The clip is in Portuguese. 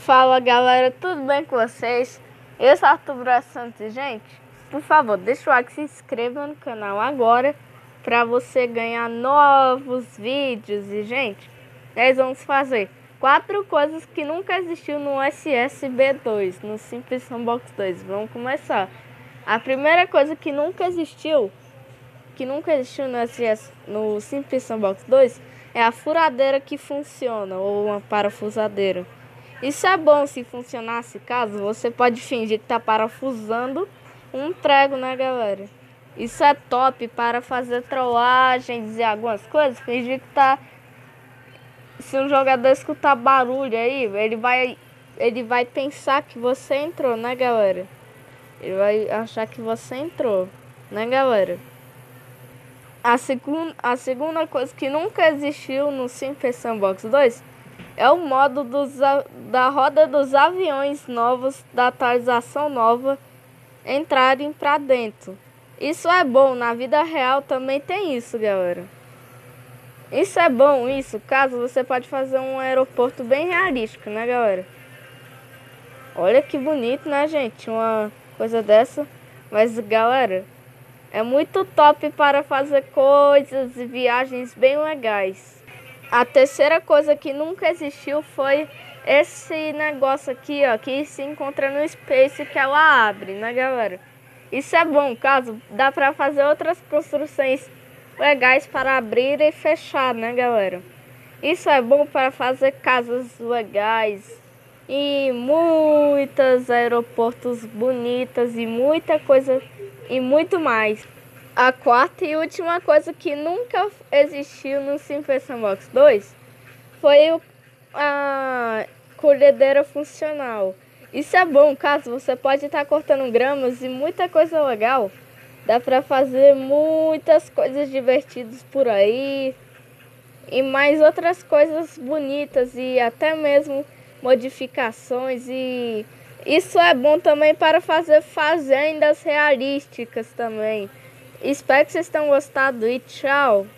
Fala galera, tudo bem com vocês? Eu sou Arthur Braz Santos e gente, por favor, deixa o like, se inscreva no canal agora para você ganhar novos vídeos. E gente, nós vamos fazer 4 coisas que nunca existiu no SSB2, no Simples Sandbox 2. Vamos começar. A primeira coisa que nunca existiu no Simples Sandbox 2 é a furadeira que funciona, ou uma parafusadeira. Isso é bom se funcionasse, caso você pode fingir que tá parafusando um prego, né, galera? Isso é top para fazer trollagens e algumas coisas. Fingir que tá... Se um jogador escutar barulho aí, ele vai pensar que você entrou, né, galera? Ele vai achar que você entrou, né, galera? A segunda coisa que nunca existiu no Simples Sandbox 2 é o modo da roda dos aviões novos, da atualização nova, entrarem para dentro. Isso é bom, na vida real também tem isso, galera. Isso é bom, caso você pode fazer um aeroporto bem realístico, né, galera? Olha que bonito, né, gente? Uma coisa dessa. Mas, galera, é muito top para fazer coisas e viagens bem legais. A terceira coisa que nunca existiu foi esse negócio aqui, ó, que se encontra no Space, que ela abre, né, galera? Isso é bom, caso dá para fazer outras construções legais para abrir e fechar, né, galera? Isso é bom para fazer casas legais e muitos aeroportos bonitas e muita coisa e muito mais. A quarta e última coisa que nunca existiu no Simples Sandbox 2 foi a colhedeira funcional. Isso é bom, caso você pode estar cortando gramas e muita coisa legal. Dá para fazer muitas coisas divertidas por aí e mais outras coisas bonitas e até mesmo modificações. E isso é bom também para fazer fazendas realísticas também. Espero que vocês tenham gostado e tchau!